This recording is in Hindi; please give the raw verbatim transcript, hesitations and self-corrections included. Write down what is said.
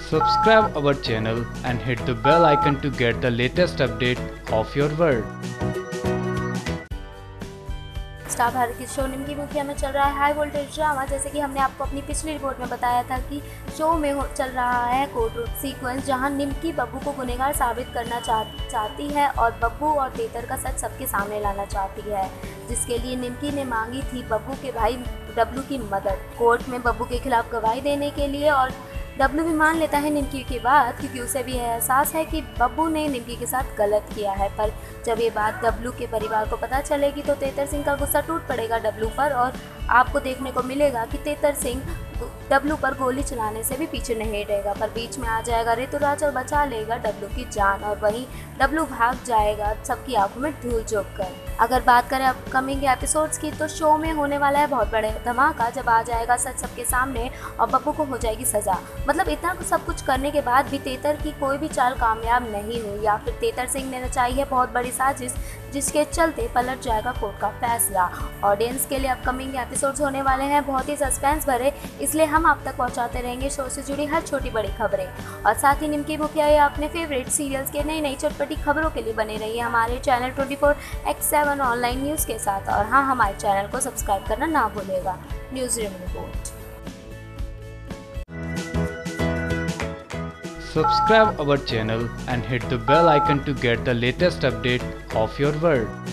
Subscribe our channel and hit the bell icon to get the latest update of your world. Star Bharat के शो निमकी मुखिया में चल रहा है हाई वोल्टेज ड्रामा। जैसे कि हमने आपको अपनी पिछली रिपोर्ट में बताया था कि शो में हो चल रहा है कोर्ट सीक्वेंस, जहां निमकी बब्बू को गुनहगार साबित करना चाह, चाहती है और बब्बू और तेतर का सच सबके सामने लाना चाहती है, जिसके लिए निमकी ने मांगी थी बब्बू के भाई डब्लू की मदद कोर्ट में बब्बू के खिलाफ गवाही देने के लिए। और डब्लू भी मान लेता है निमकी की बात, क्योंकि उसे भी एहसास है कि बब्बू ने निमकी के साथ गलत किया है। पर जब ये बात डब्लू के परिवार को पता चलेगी तो तेतर सिंह का गुस्सा टूट पड़ेगा डब्लू पर, और आपको देखने को मिलेगा कि तेतर सिंह डब्लू पर गोली चलाने से भी पीछे नहीं हटेगा। पर बीच में आ जाएगा ऋतुराज और बचा लेगा डब्लू की जान, और वहीं डब्लू भाग जाएगा सबकी आंखों में धूल झोंक कर। अगर बात करें अपकमिंग एपिसोड्स की, तो शो में होने वाला है बहुत बड़ा धमाका जब आ जाएगा सच सबके सामने और बब्बू को हो जाएगी सजा। मतलब इतना सब कुछ करने के बाद भी तेतर की कोई भी चाल कामयाब नहीं हुई, या फिर तेतर सिंह ने रचाई है बहुत बड़ी साजिश जिसके चलते पलट जाएगा कोर्ट का फैसला। ऑडियंस के लिए अपकमिंग एपिसोड्स होने वाले हैं बहुत ही सस्पेंस भरे, इसलिए हम आप तक पहुंचाते रहेंगे शो से जुड़ी हर छोटी बड़ी खबरें। और साथ ही निमकी मुखिया या अपने फेवरेट सीरियल्स के नई नई चटपटी खबरों के लिए बने रहिए हमारे channel twenty four X seven online news के साथ। और हाँ, हमारे चैनल को सब्सक्राइब करना ना भूलिएगा। News room report. Subscribe our channel and hit the bell icon to get the latest update of your world.